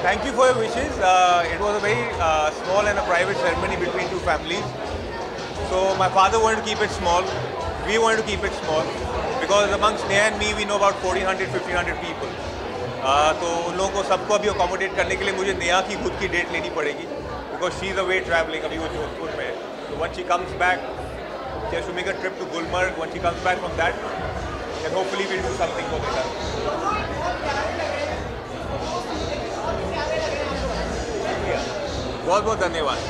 Thank you for your wishes. It was a very small and a private ceremony between two families. So my father wanted to keep it small. We wanted to keep it small because amongst Neha and me, we know about 1400, 1500 people. तो उन लोगों को सबको अभी अकोमोडेट करने के लिए मुझे नेहा की खुद की डेट लेनी पड़ेगी because she is away traveling. अभी वो जोधपुर में है. So once she comes back, she has to make a trip to Gulmarg. Once she comes back from that, then hopefully we'll do something for Neha. बहुत बहुत धन्यवाद.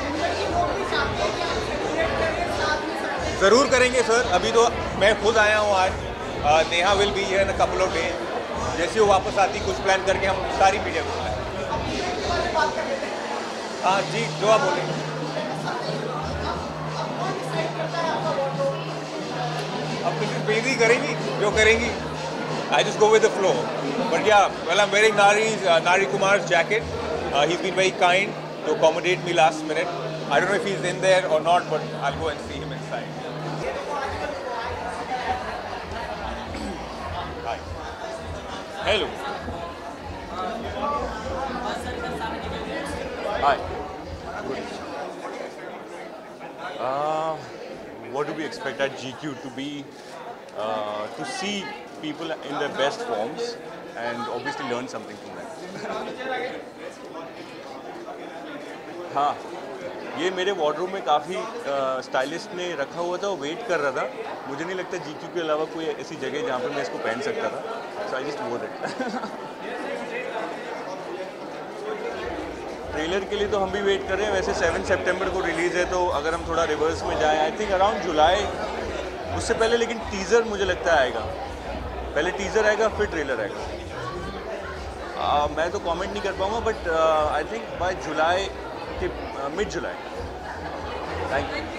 ज़रूर करेंगे सर. अभी तो मैं खुद आया हूँ आज. Neha will be here in a couple of days. जैसे वो वापस आती कुछ प्लान करके हम सारी मीडिया को बुलाएं. हाँ जी, जो आप बोलें. अब कुछ बेदी करेंगी जो करेंगी. I just go with the flow. But yeah, well, I'm wearing Nari Kumar's jacket. He's been very kind to accommodate me last minute. I don't know if he's in there or not, but I'll go and see him inside. Hi. Hello. Hi. Good. What do we expect at GQ to be, to see people in their best forms and obviously learn something from them. हाँ, ये मेरे वार्डरोब में काफ़ी स्टाइलिस्ट ने रखा हुआ था, वो वेट कर रहा था. मुझे नहीं लगता GQ के अलावा कोई ऐसी जगह जहाँ पर मैं इसको पहन सकता था. So I just wore it. Trailer के लिए तो हम भी वेट कर रहे हैं. वैसे 7 सितंबर को रिलीज़ है, तो अगर हम थोड़ा रिवर्स में जाएं, आई थिंक अराउंड जुलाई, उससे पहले लेकिन टीज़र मुझे लगता है आएगा. पहले टीज़र आएगा फिर ट्रेलर आएगा. मैं तो कमेंट नहीं कर पाऊँगा, but I think by July के मिड जुलाई. Thank you.